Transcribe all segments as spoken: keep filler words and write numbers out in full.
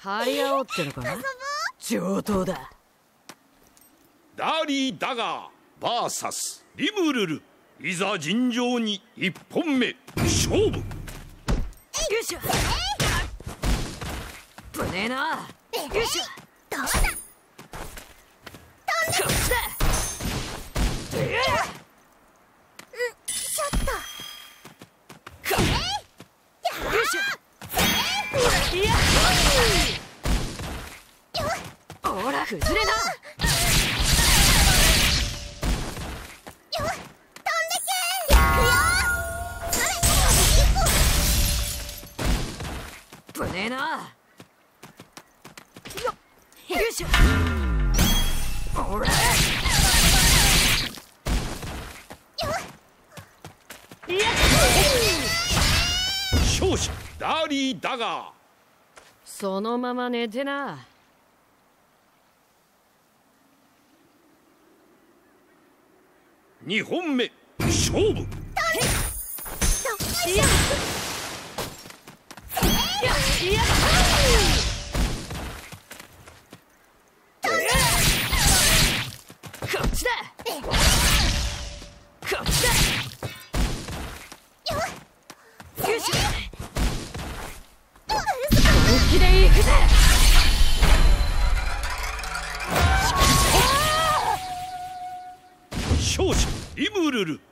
張り合おうってのかな。上等だ。 ダーリー・ダガー ブイエス リムルル、いざ尋常に一本目勝負。よいしょ。ぶねえな。よいしょ。どうだ。飛んでこっちだ。うん、ちょっと。これ。よいしょ。いや。ほら崩れな。ぶねえな。よいしょ。おら。いや。 勝者ダーリー・ダガー。 そのまま寝てな。 二本目勝負。いや。いや。こっちだ。こっちだ。よし。本気で行くぜ。勝者リムルル。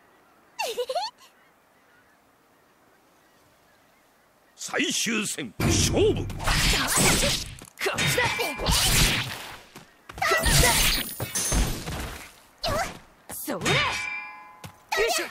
最終戦勝負。こっちだ。こっちだ。それ。よいしょ。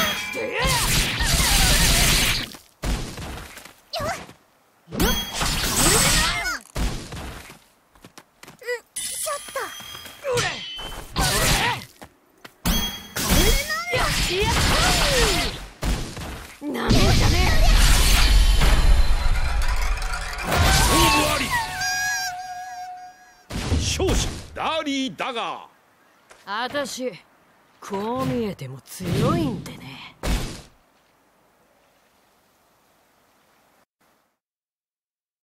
なめんじゃねえ。勝者ダーリー・ダガー。 あたしこう見えても強いんでね。